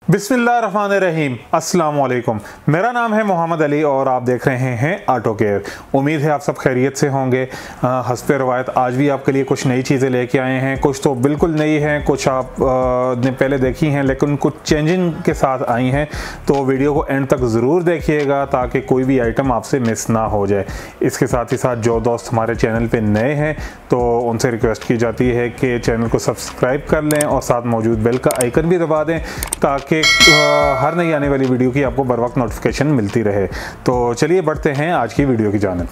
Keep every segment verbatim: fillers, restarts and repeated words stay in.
बिस्मिल्लाहिर्रहमानिर्रहीम, अस्सलाम वालेकुम। मेरा नाम है मोहम्मद अली और आप देख रहे हैं ऑटो केयर। उम्मीद है आप सब खैरियत से होंगे। हस्बे रवायत आज भी आपके लिए कुछ नई चीज़ें लेके आए हैं। कुछ तो बिल्कुल नई हैं, कुछ आप आ, ने पहले देखी हैं लेकिन कुछ चेंजिंग के साथ आई हैं। तो वीडियो को एंड तक ज़रूर देखिएगा ताकि कोई भी आइटम आपसे मिस ना हो जाए। इसके साथ ही साथ जो दोस्त हमारे चैनल पर नए हैं तो उनसे रिक्वेस्ट की जाती है कि चैनल को सब्सक्राइब कर लें और साथ मौजूद बेल का आइकन भी दबा दें ताकि हर नई आने वाली वीडियो की आपको बर वक्त नोटिफिकेशन मिलती रहे। तो चलिए बढ़ते हैं आज की वीडियो की जानिब।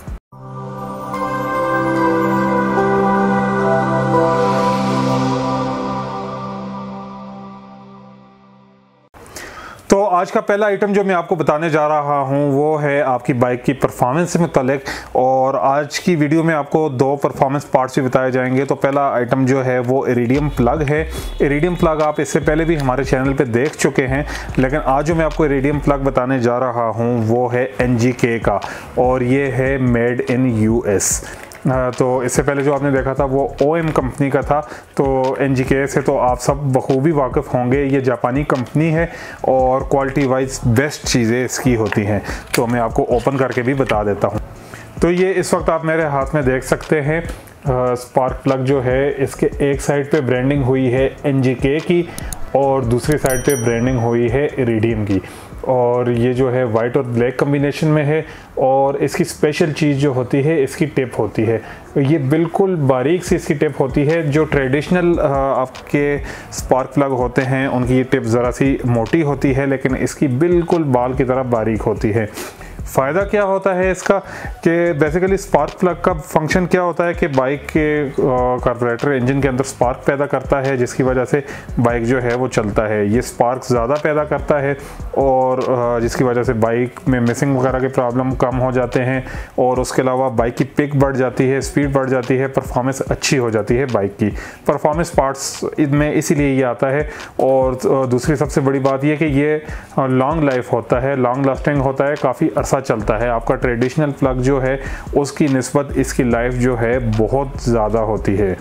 तो आज का पहला आइटम जो मैं आपको बताने जा रहा हूं वो है आपकी बाइक की परफॉर्मेंस से मुतालिक। और आज की वीडियो में आपको दो परफॉर्मेंस पार्ट्स भी बताए जाएंगे। तो पहला आइटम जो है वो इरिडियम प्लग है। इरिडियम प्लग आप इससे पहले भी हमारे चैनल पे देख चुके हैं, लेकिन आज जो मैं आपको इरिडियम प्लग बताने जा रहा हूं वो है एन जी के का और ये है मेड इन यू एस। तो इससे पहले जो आपने देखा था वो ओ एम कंपनी का था। तो एन जी के से तो आप सब बखूबी वाकिफ़ होंगे। ये जापानी कंपनी है और क्वालिटी वाइज बेस्ट चीज़ें इसकी होती हैं। तो मैं आपको ओपन करके भी बता देता हूँ। तो ये इस वक्त आप मेरे हाथ में देख सकते हैं। स्पार्क प्लग जो है इसके एक साइड पे ब्रांडिंग हुई है एन जी के की और दूसरी साइड पे ब्रांडिंग हुई है इरिडियम की। और ये जो है वाइट और ब्लैक कम्बिनेशन में है। और इसकी स्पेशल चीज़ जो होती है इसकी टिप होती है। ये बिल्कुल बारीक सी इसकी टिप होती है। जो ट्रेडिशनल आपके स्पार्क प्लग होते हैं उनकी ये टिप ज़रा सी मोटी होती है, लेकिन इसकी बिल्कुल बाल की तरह बारीक होती है। फ़ायदा क्या होता है इसका कि बेसिकली स्पार्क प्लग का फंक्शन क्या होता है कि बाइक के कार्बोरेटर इंजन के अंदर स्पार्क पैदा करता है, जिसकी वजह से बाइक जो है वो चलता है। ये स्पार्क ज़्यादा पैदा करता है और जिसकी वजह से बाइक में मिसिंग वगैरह के प्रॉब्लम कम हो जाते हैं। और उसके अलावा बाइक की पिक बढ़ जाती है, स्पीड बढ़ जाती है, परफॉर्मेंस अच्छी हो जाती है बाइक की। परफॉर्मेंस पार्ट्स में इसीलिए ये आता है। और दूसरी सबसे बड़ी बात यह कि ये लॉन्ग लाइफ होता है, लॉन्ग लास्टिंग होता है, काफ़ी अरसा चलता है। आपका ट्रेडिशनल प्लग जो है उसकी निस्बत इसकी लाइफ जो है बहुत ज़्यादा होती है।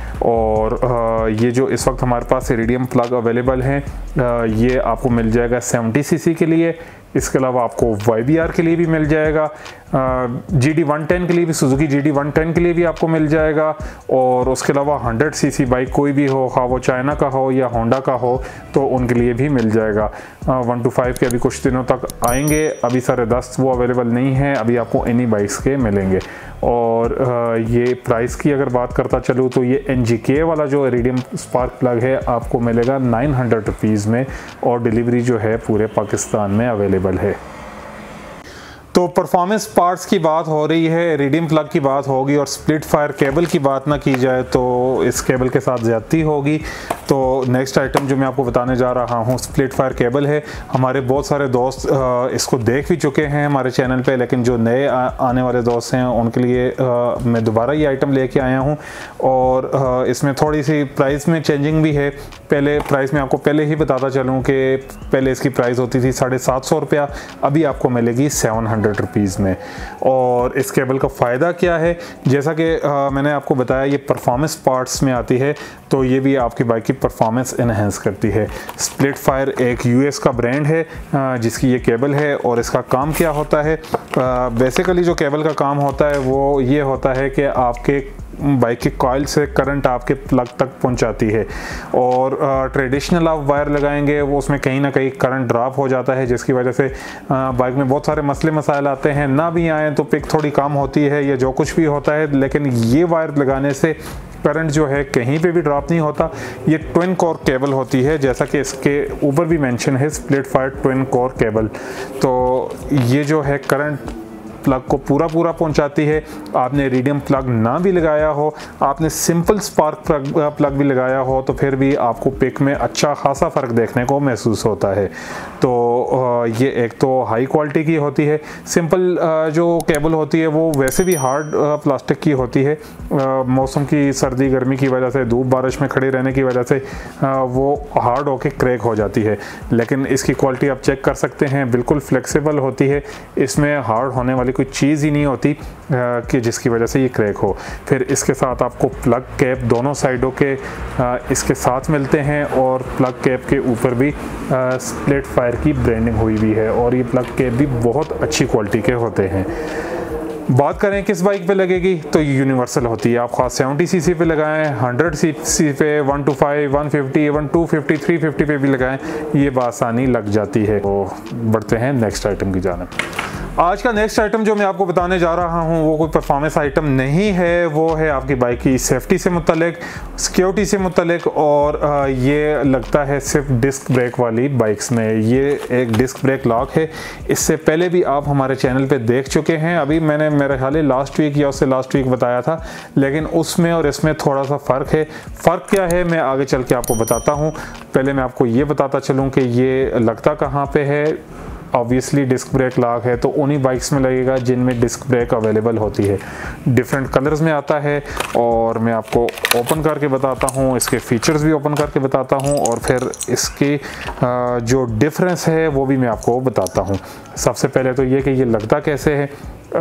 और ये जो इस वक्त हमारे पास इरिडियम प्लग अवेलेबल हैं ये आपको मिल जाएगा सेवेंटी सी सी के लिए। इसके अलावा आपको वाई बी आर के लिए भी मिल जाएगा, जी डी वन टेन के लिए भी, Suzuki G D one ten के लिए भी आपको मिल जाएगा। और उसके अलावा हंड्रेड सी सी बाइक कोई भी हो, खा वो चाइना का हो या होंडा का हो, तो उनके लिए भी मिल जाएगा। वन टू फाइव के अभी कुछ दिनों तक आएंगे, अभी सारे दस वो अवेलेबल नहीं हैं, अभी आपको इन्हीं बाइक्स के मिलेंगे। और ये प्राइस की अगर बात करता चलूँ तो ये एन जी के वाला जो इरिडियम स्पार्क प्लग है आपको मिलेगा नाइन हंड्रेड रुपीज़ में और डिलीवरी जो है पूरे पाकिस्तान में अवेलेबल है। तो परफॉर्मेंस पार्ट्स की बात हो रही है, इरिडियम प्लग की बात होगी और स्प्लिट फायर केबल की बात ना की जाए तो इस केबल के साथ ज़्यादती होगी। तो नेक्स्ट आइटम जो मैं आपको बताने जा रहा हूँ स्प्लिट फायर केबल है। हमारे बहुत सारे दोस्त इसको देख भी चुके हैं हमारे चैनल पे, लेकिन जो नए आने वाले दोस्त हैं उनके लिए मैं दोबारा ये आइटम लेके आया हूँ। और इसमें थोड़ी सी प्राइस में चेंजिंग भी है। पहले प्राइस में आपको पहले ही बताता चलूँ कि पहले इसकी प्राइस होती थी साढ़े सात सौ रुपया, अभी आपको मिलेगी सेवन हंड्रेड रुपीज़ में। और इस केबल का फ़ायदा क्या है, जैसा कि मैंने आपको बताया ये परफॉर्मेंस पार्ट्स में आती है, तो ये भी आपकी बाइक की परफॉर्मेंस इनहेंस करती है। स्प्लिट फायर एक यू एस का ब्रांड है जिसकी ये केबल है। और इसका काम क्या होता है, बेसिकली जो केबल का काम होता है वो ये होता है कि आपके बाइक की कॉइल से करंट आपके प्लग तक पहुंचाती है। और ट्रेडिशनल आप वायर लगाएंगे वो उसमें कहीं ना कहीं करंट ड्रॉप हो जाता है, जिसकी वजह से बाइक में बहुत सारे मसले मसाइल आते हैं। ना भी आए तो पिक थोड़ी कम होती है या जो कुछ भी होता है, लेकिन ये वायर लगाने से करंट जो है कहीं पे भी ड्रॉप नहीं होता। ये ट्विन कोर केबल होती है, जैसा कि इसके ऊपर भी मेंशन है split fire twin core cable. तो ये जो है करंट प्लग को पूरा पूरा पहुंचाती है। आपने इरिडियम प्लग ना भी लगाया हो, आपने सिंपल स्पार्क प्लग, प्लग भी लगाया हो, तो फिर भी आपको पिक में अच्छा खासा फ़र्क देखने को महसूस होता है। तो ये एक तो हाई क्वालिटी की होती है। सिंपल जो केबल होती है वो वैसे भी हार्ड प्लास्टिक की होती है। मौसम की सर्दी गर्मी की वजह से, धूप बारिश में खड़े रहने की वजह से वो हार्ड होके क्रैक हो जाती है। लेकिन इसकी क्वालिटी आप चेक कर सकते हैं, बिल्कुल फ्लेक्सिबल होती है। इसमें हार्ड होने वाली कोई चीज़ ही नहीं होती कि जिसकी वजह से ये क्रैक हो। फिर इसके साथ आपको प्लग कैप दोनों साइडों के इसके साथ मिलते हैं और प्लग कैप के ऊपर भी स्प्लिट फायर की ब्रांडिंग हुई भी है और ये प्लग कैप भी बहुत अच्छी क्वालिटी के होते हैं। बात करें किस बाइक पे लगेगी तो ये यूनिवर्सल होती है। आप खास सेवेंटी सीसी पे लगाएं, हंड्रेड सीसी पे, one two five, one fifty, even two fifty, three fifty पे भी लगाएं, ये बासानी लग जाती है। तो बढ़ते हैं नेक्स्ट आइटम की जानिब। आज का नेक्स्ट आइटम जो मैं आपको बताने जा रहा हूं वो कोई परफॉर्मेंस आइटम नहीं है, वो है आपकी बाइक की सेफ्टी से मुतल्लिक, सिक्योरिटी से मुतल्लिक और ये लगता है सिर्फ डिस्क ब्रेक वाली बाइक्स में। ये एक डिस्क ब्रेक लॉक है। इससे पहले भी आप हमारे चैनल पे देख चुके हैं। अभी मैंने मेरे ख्याल है लास्ट वीक या उससे लास्ट वीक बताया था, लेकिन उसमें और इसमें थोड़ा सा फ़र्क है। फ़र्क क्या है मैं आगे चल के आपको बताता हूँ। पहले मैं आपको ये बताता चलूँ कि ये लगता कहाँ पर है। ऑब्वियसली डिस्क ब्रेक लॉक है तो उन्हीं बाइक्स में लगेगा जिनमें डिस्क ब्रेक अवेलेबल होती है। डिफरेंट कलर्स में आता है और मैं आपको ओपन करके बताता हूँ, इसके फीचर्स भी ओपन करके बताता हूँ और फिर इसके जो डिफरेंस है वो भी मैं आपको बताता हूँ। सबसे पहले तो ये कि ये लगता कैसे है।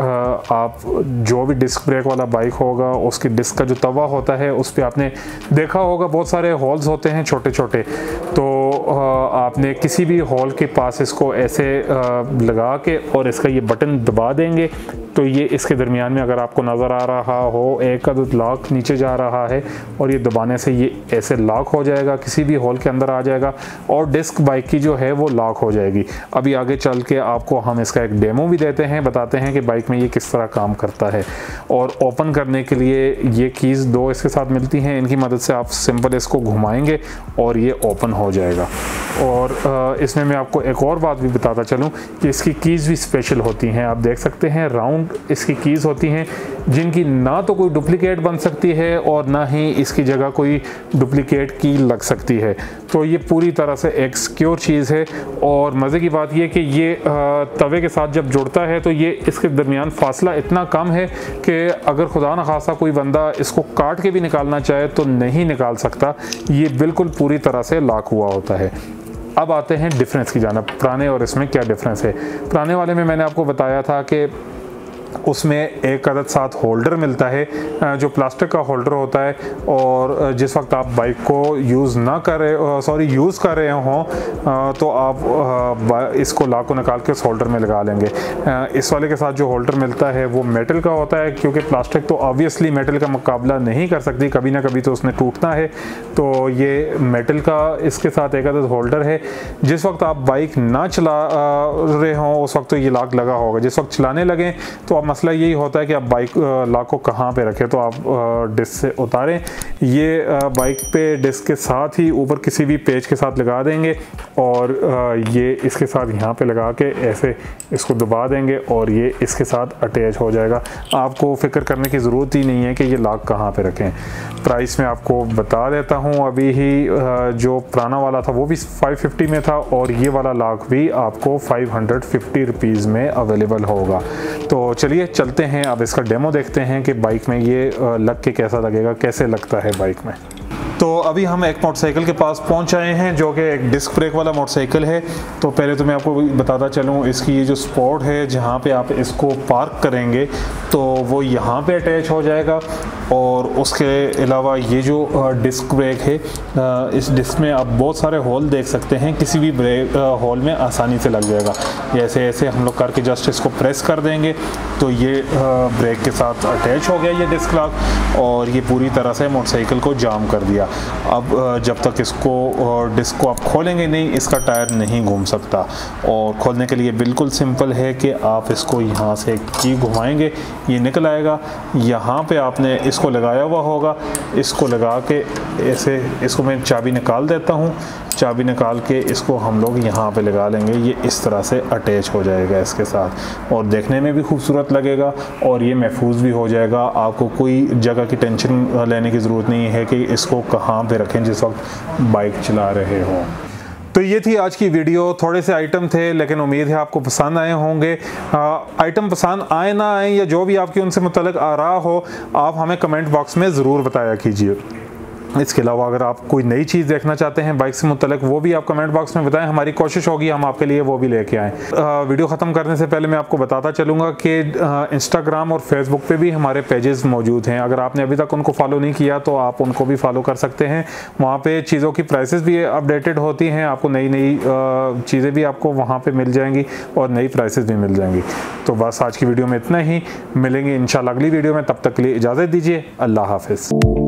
आप जो भी डिस्क ब्रेक वाला बाइक होगा उसकी डिस्क का जो तवा होता है उस पर आपने देखा होगा बहुत सारे होल्स होते हैं छोटे छोटे। तो आपने किसी भी होल के पास इसको ऐसे लगा के और इसका ये बटन दबा देंगे तो ये इसके दरमियान में अगर आपको नज़र आ रहा हो एक अदद लॉक नीचे जा रहा है और ये दबाने से ये ऐसे लॉक हो जाएगा, किसी भी होल के अंदर आ जाएगा और डिस्क बाइक की जो है वो लॉक हो जाएगी। अभी आगे चल के आपको हम इसका एक डेमो भी देते हैं, बताते हैं कि बाइक में ये किस तरह काम करता है। और ओपन करने के लिए ये कीज़ दो इसके साथ मिलती हैं, इनकी मदद से आप सिंपल इसको घुमाएंगे और ये ओपन हो जाएगा। और इसमें मैं आपको एक और बात भी बताता चलूँ कि इसकी कीज़ भी स्पेशल होती हैं। आप देख सकते हैं राउंड इसकी कीज़ होती हैं जिनकी ना तो कोई डुप्लीकेट बन सकती है और ना ही इसकी जगह कोई डुप्लीकेट की लग सकती है। तो ये पूरी तरह से एक सिक्योर चीज़ है। और मज़े की बात ये कि ये तवे के साथ जब जुड़ता है तो ये इसके दरमियान फासला इतना कम है कि अगर खुदा न खासा कोई बंदा इसको काट के भी निकालना चाहे तो नहीं निकाल सकता। ये बिल्कुल पूरी तरह से लॉक हुआ होता है। अब आते हैं डिफरेंस की जानिब, पुराने और इसमें क्या डिफरेंस है। पुराने वाले में मैंने आपको बताया था कि उसमें एक अदद साथ होल्डर मिलता है जो प्लास्टिक का होल्डर होता है और जिस वक्त आप बाइक को यूज़ ना कर रहे सॉरी यूज़ कर रहे हों तो आप इसको लॉक को निकाल के उस होल्डर में लगा लेंगे। इस वाले के साथ जो होल्डर मिलता है वो मेटल का होता है क्योंकि प्लास्टिक तो ऑब्वियसली मेटल का मुकाबला नहीं कर सकती, कभी ना कभी तो उसने टूटना है। तो ये मेटल का इसके साथ एक अदद होल्डर है। जिस वक्त आप बाइक ना चला रहे हों उस वक्त तो ये लॉक लगा होगा। जिस वक्त चलाने लगें तो अब मसला यही होता है कि आप बाइक लॉक को कहाँ पे रखें। तो आप डिस्क से उतारें, ये बाइक पे डिस्क के साथ ही ऊपर किसी भी पेज के साथ लगा देंगे और ये इसके साथ यहाँ पे लगा के ऐसे इसको दबा देंगे और ये इसके साथ अटैच हो जाएगा। आपको फिक्र करने की ज़रूरत ही नहीं है कि ये लॉक कहाँ पे रखें। प्राइस मैं आपको बता देता हूँ, अभी ही जो पुराना वाला था वो भी फाइव फिफ्टी में था और ये वाला लॉक भी आपको फाइव हंड्रेड फिफ्टी रुपीज़ में अवेलेबल होगा। तो चलिए चलते हैं, अब इसका डेमो देखते हैं कि बाइक में ये लग के कैसा लगेगा, कैसे लगता है बाइक में। तो अभी हम एक मोटरसाइकिल के पास पहुंच आए हैं जो कि एक डिस्क ब्रेक वाला मोटरसाइकिल है। तो पहले तो मैं आपको बताता चलूं इसकी ये जो स्पॉट है जहां पे आप इसको पार्क करेंगे तो वो यहां पे अटैच हो जाएगा और उसके अलावा ये जो डिस्क ब्रेक है इस डिस्क में आप बहुत सारे होल देख सकते हैं, किसी भी ब्रेक होल में आसानी से लग जाएगा। ऐसे ऐसे हम लोग करके जस्ट इसको प्रेस कर देंगे तो ये ब्रेक के साथ अटैच हो गया ये डिस्क लॉक और ये पूरी तरह से मोटरसाइकिल को जाम कर दिया। अब जब तक इसको डिस्क को आप खोलेंगे नहीं इसका टायर नहीं घूम सकता। और खोलने के लिए बिल्कुल सिंपल है कि आप इसको यहाँ से की घुमाएंगे ये निकल आएगा। यहाँ पे आपने इसको लगाया हुआ होगा, इसको लगा के ऐसे इसको मैं चाबी निकाल देता हूँ। चाबी निकाल के इसको हम लोग यहाँ पे लगा लेंगे, ये इस तरह से अटैच हो जाएगा इसके साथ और देखने में भी खूबसूरत लगेगा और ये महफूज भी हो जाएगा। आपको कोई जगह की टेंशन लेने की ज़रूरत नहीं है कि इसको कहाँ पे रखें जिस वक्त बाइक चला रहे हों। तो ये थी आज की वीडियो, थोड़े से आइटम थे लेकिन उम्मीद है आपको पसंद आए होंगे। आइटम पसंद आए ना आए या जो भी आपकी उनसे मुतल्लिक आ रहा हो आप हमें कमेंट बॉक्स में ज़रूर बताया कीजिए। इसके अलावा अगर आप कोई नई चीज़ देखना चाहते हैं बाइक से मुतल्लिक, वो भी आप कमेंट बॉक्स में बताएं, हमारी कोशिश होगी हम आपके लिए वो भी लेके आएँ। वीडियो ख़त्म करने से पहले मैं आपको बताता चलूँगा कि इंस्टाग्राम और फेसबुक पे भी हमारे पेजेस मौजूद हैं। अगर आपने अभी तक उनको फॉलो नहीं किया तो आप उनको भी फॉलो कर सकते हैं। वहाँ पे चीज़ों की प्राइसेस भी अपडेटेड होती हैं, आपको नई नई चीज़ें भी आपको वहाँ पे मिल जाएंगी और नई प्राइसेस भी मिल जाएंगी। तो बस आज की वीडियो में इतना ही, मिलेंगे इंशाल्लाह अगली वीडियो में, तब तक के लिए इजाज़त दीजिए। अल्लाह हाफ़िज़।